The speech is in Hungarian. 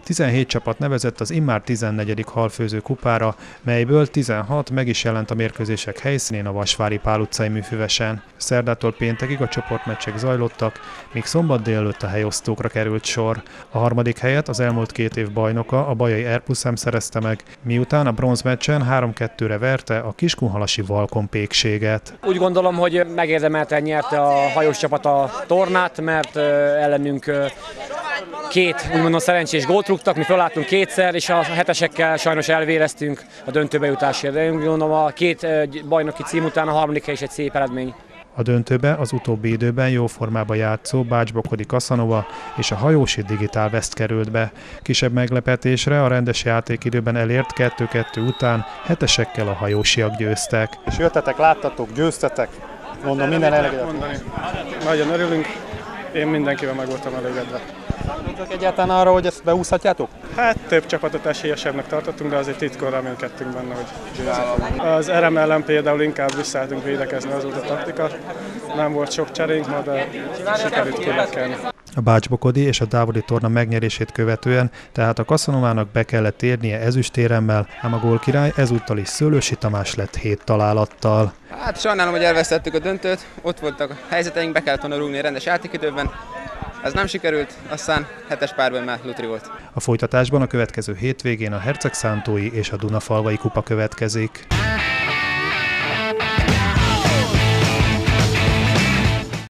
17 csapat nevezett az immár 14. halfőző kupára, melyből 16 meg is jelent a mérkőzések helyszínén a Vasvári Pál utcai műfüvesen. Szerdától péntekig a csoportmeccsek zajlottak, míg szombat délelőtt a helyosztókra került sor. A harmadik helyet az elmúlt 2 év bajnoka, a bajai Airpus-M szerezte meg, miután a bronzmeccsen 3-2-re verte a kiskunhalasi Valkon Pékséget. Úgy gondolom, hogy megérdemelten nyerte a hajós csapat a tornát, mert ellenünk 2 úgymond szerencsés gólt rúgtak, mi felálltunk 2-szer, és a hetesekkel sajnos elvéreztünk a döntőbe jutásért. De én gondolom, a 2 bajnoki cím után a harmadik hely is egy szép eredmény. A döntőbe az utóbbi időben jó formában játszó Bács-Bokodi Casanova és a hajósi Digital West került be. Kisebb meglepetésre a rendes játékidőben elért 2-2 után hetesekkel a hajósiak győztek. És jöttetek, láttatok, győztetek, mondom, minden elégedett. Nagyon örülünk, én mindenkivel meg voltam elégedve. Tudtok egyáltalán arra, hogy ezt beúszhatjátok? Hát több csapatot esélyesebbnek tartottunk, de azért titkon reménykedtünk benne, hogy győzni. Az RM ellen például inkább visszaálltunk védekezni, az volt a taktika. Nem volt sok cserénk ma, de sikerült kilekelni. A Bács-Bokodi és a távoli torna megnyerését követően tehát a Casanovának be kellett érnie ezüstéremmel, ám a gólkirály ezúttal is Szőlősi Tamás lett 7 találattal. Hát sajnálom, hogy elvesztettük a döntőt, ott voltak a helyzeteink, be kellett volna rúgni a rendes játékidőben. Ez nem sikerült, aztán 7-es párbajban már lutri volt. A folytatásban a következő hétvégén a Hercegszántói és a Dunafalvai kupa következik.